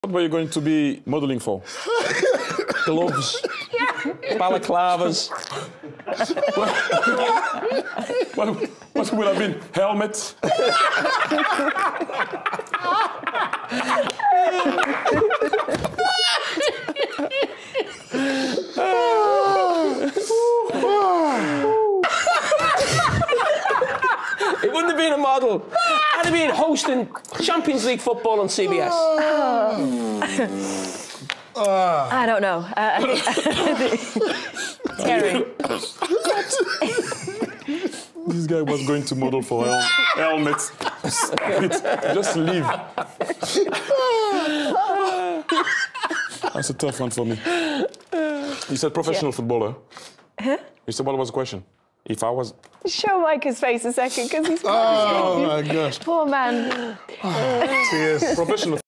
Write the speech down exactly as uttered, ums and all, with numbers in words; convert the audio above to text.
What were you going to be modelling for? Gloves, balaclavas. what, what would have been? Helmet? It wouldn't have been a model. I'd have been hosting Champions League football on C B S. Oh. Uh. I don't know. Uh, I think, Thierry. This guy was going to model for hel helmets. Just leave. That's a tough one for me. You said professional yeah. footballer. Huh? You said what was the question? If I was... Show Micah's face a second, because he's... Oh, my gosh. Poor man. Oh, tears. Professional